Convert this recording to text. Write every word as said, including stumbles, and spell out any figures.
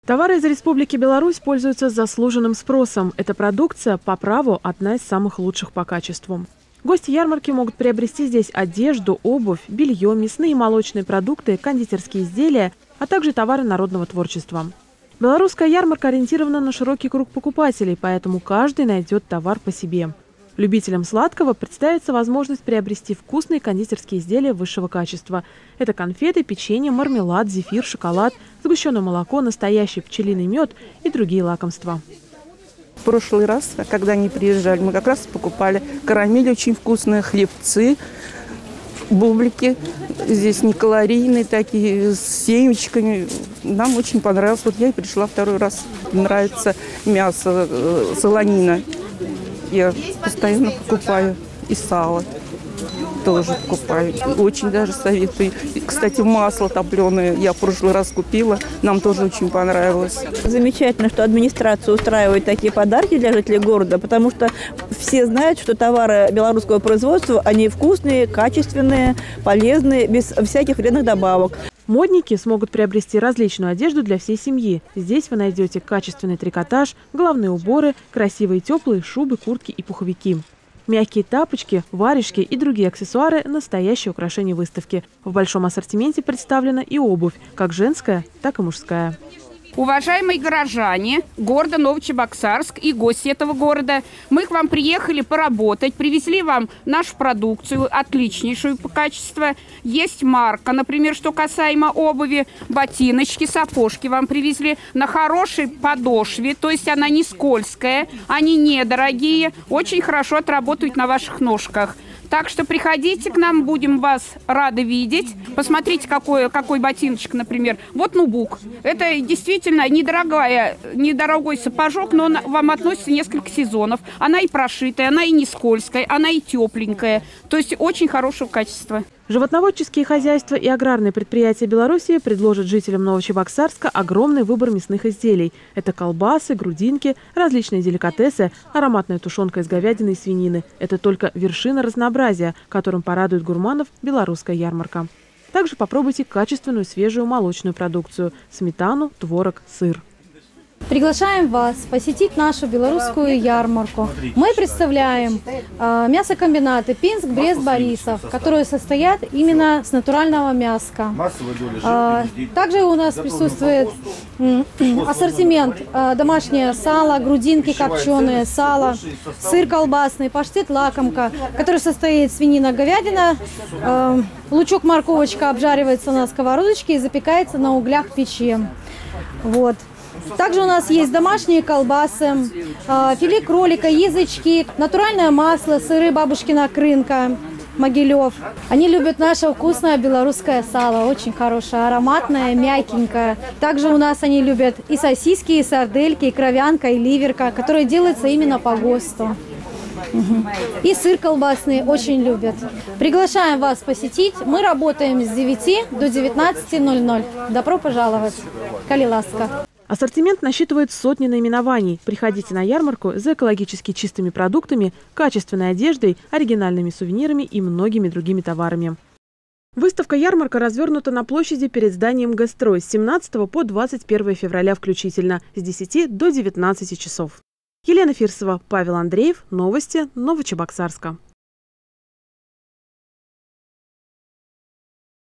Товары из Республики Беларусь пользуются заслуженным спросом. Эта продукция по праву одна из самых лучших по качеству. Гости ярмарки могут приобрести здесь одежду, обувь, белье, мясные и молочные продукты, кондитерские изделия, а также товары народного творчества. Белорусская ярмарка ориентирована на широкий круг покупателей, поэтому каждый найдет товар по себе. Любителям сладкого представится возможность приобрести вкусные кондитерские изделия высшего качества. Это конфеты, печенье, мармелад, зефир, шоколад, сгущенное молоко, настоящий пчелиный мед и другие лакомства. В прошлый раз, когда они приезжали, мы как раз покупали карамель очень вкусные, хлебцы, бублики. Здесь не калорийные такие, с семечками. Нам очень понравилось. Вот я и пришла второй раз. Нравится мясо, солонина. Я постоянно покупаю. И сало тоже покупаю. Очень даже советую. Кстати, масло топленое я в прошлый раз купила. Нам тоже очень понравилось. Замечательно, что администрация устраивает такие подарки для жителей города, потому что все знают, что товары белорусского производства, они вкусные, качественные, полезные, без всяких вредных добавок. Модники смогут приобрести различную одежду для всей семьи. Здесь вы найдете качественный трикотаж, головные уборы, красивые теплые шубы, куртки и пуховики. Мягкие тапочки, варежки и другие аксессуары – настоящее украшение выставки. В большом ассортименте представлена и обувь, как женская, так и мужская. Уважаемые горожане города Новочебоксарск и гости этого города, мы к вам приехали поработать, привезли вам нашу продукцию, отличнейшую по качеству. Есть марка, например, что касаемо обуви, ботиночки, сапожки вам привезли на хорошей подошве, то есть она не скользкая, они недорогие, очень хорошо отработают на ваших ножках. Так что приходите к нам, будем вас рады видеть. Посмотрите, какой, какой ботиночек, например. Вот нубук. Это действительно недорогая, недорогой сапожок, но он вам относится несколько сезонов. Она и прошитая, она и не скользкая, она и тепленькая. То есть очень хорошего качества. Животноводческие хозяйства и аграрные предприятия Беларуси предложат жителям Новочебоксарска огромный выбор мясных изделий. Это колбасы, грудинки, различные деликатесы, ароматная тушенка из говядины и свинины. Это только вершина разнообразия, которым порадует гурманов белорусская ярмарка. Также попробуйте качественную свежую молочную продукцию – сметану, творог, сыр. Приглашаем вас посетить нашу белорусскую ярмарку. Мы представляем э, мясокомбинаты Пинск, Брест, Борисов, которые состоят именно с натурального мяска. Э, также у нас присутствует э, ассортимент э, домашнее сало, грудинки копченые, сало, сыр колбасный, паштет лакомка, который состоит свинина, говядина, э, лучок, морковочка обжаривается на сковородочке и запекается на углях в печи. Вот. Также у нас есть домашние колбасы, филе кролика, язычки, натуральное масло, сыры бабушкина крынка, Могилев. Они любят наше вкусное белорусское сало, очень хорошее, ароматное, мягенькое. Также у нас они любят и сосиски, и сардельки, и кровянка, и ливерка, которые делаются именно по ГОСТу. И сыр колбасный очень любят. Приглашаем вас посетить. Мы работаем с девяти до девятнадцати ноль-ноль. Добро пожаловать. Коли ласка. Ассортимент насчитывает сотни наименований. Приходите на ярмарку за экологически чистыми продуктами, качественной одеждой, оригинальными сувенирами и многими другими товарами. Выставка-ярмарка развернута на площади перед зданием ГЭС-строй с семнадцатого по двадцать первое февраля включительно, с десяти до девятнадцати часов. Елена Фирсова, Павел Андреев. Новости Новочебоксарска.